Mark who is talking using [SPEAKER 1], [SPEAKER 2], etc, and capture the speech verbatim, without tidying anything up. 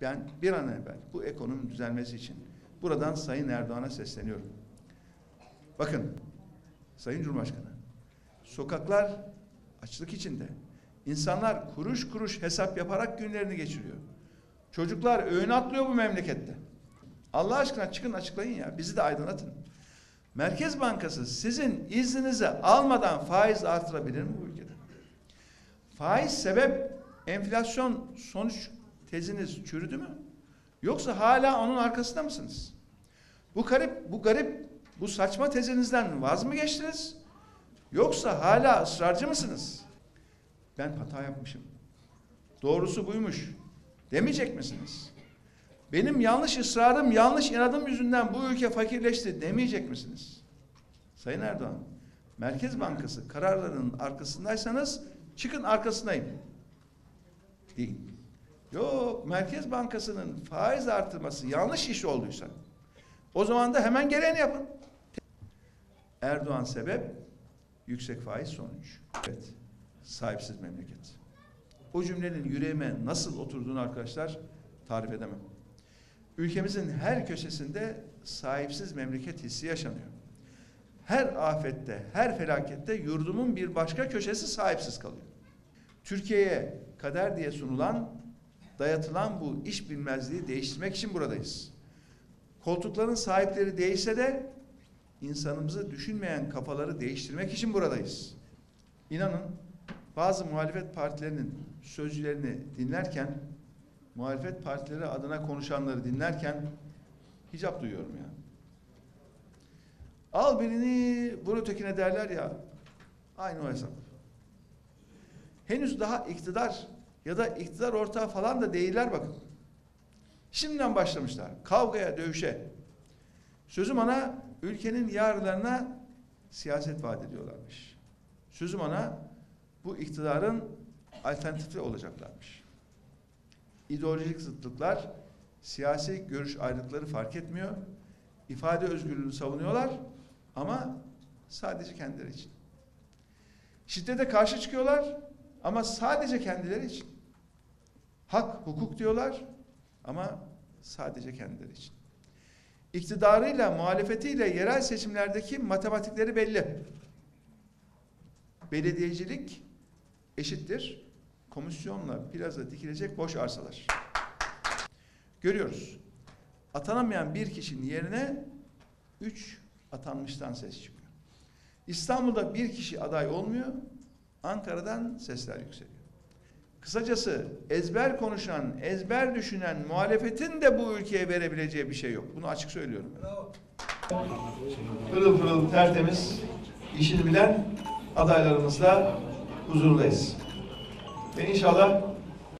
[SPEAKER 1] Ben bir an evvel bu ekonominin düzelmesi için buradan Sayın Erdoğan'a sesleniyorum. Bakın Sayın Cumhurbaşkanı, sokaklar açlık içinde. İnsanlar kuruş kuruş hesap yaparak günlerini geçiriyor. Çocuklar öğün atlıyor bu memlekette. Allah aşkına çıkın açıklayın ya. Bizi de aydınlatın. Merkez Bankası sizin izninizi almadan faiz artırabilir mi bu ülkede? Faiz sebep, enflasyon sonuç teziniz çürüdü mü? Yoksa hala onun arkasında mısınız? Bu garip, bu garip, bu saçma tezinizden vaz mı geçtiniz? Yoksa hala ısrarcı mısınız? Ben hata yapmışım. Doğrusu buymuş demeyecek misiniz? Benim yanlış ısrarım, yanlış inadım yüzünden bu ülke fakirleşti demeyecek misiniz? Sayın Erdoğan, Merkez Bankası kararlarının arkasındaysanız çıkın arkasındayım. Değil. Yok, Merkez Bankası'nın faiz artırması yanlış iş olduysa o zaman da hemen gereğini yapın. Erdoğan sebep, yüksek faiz sonuç. Evet, sahipsiz memleket. O cümlenin yüreğime nasıl oturduğunu arkadaşlar tarif edemem. Ülkemizin her köşesinde sahipsiz memleket hissi yaşanıyor. Her afette, her felakette yurdumun bir başka köşesi sahipsiz kalıyor. Türkiye'ye kader diye sunulan, dayatılan bu iş bilmezliği değiştirmek için buradayız. Koltukların sahipleri değişse de insanımızı düşünmeyen kafaları değiştirmek için buradayız. İnanın bazı muhalefet partilerinin sözcülerini dinlerken, muhalefet partileri adına konuşanları dinlerken hicap duyuyorum ya. Al birini, vur ötekine derler ya. Aynı o hesap. Henüz daha iktidar ya da iktidar ortağı falan da değiller bakın. Şimdiden başlamışlar. Kavgaya, dövüşe. Sözüm ona ülkenin yararlarına siyaset vaat ediyorlarmış. Sözüm ona bu iktidarın alternatifi olacaklarmış. İdeolojik zıtlıklar, siyasi görüş ayrılıkları fark etmiyor. İfade özgürlüğünü savunuyorlar ama sadece kendileri için. Şiddete karşı çıkıyorlar ama sadece kendileri için. Hak, hukuk diyorlar ama sadece kendileri için. İktidarıyla, muhalefetiyle yerel seçimlerdeki matematikleri belli. Belediyecilik eşittir komisyonla plaza dikilecek boş arsalar. Görüyoruz. Atanamayan bir kişinin yerine üç atanmıştan ses çıkıyor. İstanbul'da bir kişi aday olmuyor, Ankara'dan sesler yükseliyor. Kısacası ezber konuşan, ezber düşünen muhalefetin de bu ülkeye verebileceği bir şey yok. Bunu açık söylüyorum. Bravo. Pırıl pırıl tertemiz, işini bilen adaylarımızla huzurundayız. Ve inşallah